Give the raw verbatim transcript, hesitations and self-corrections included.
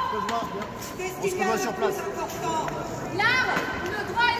On se revoit sur place. L'art, le droit et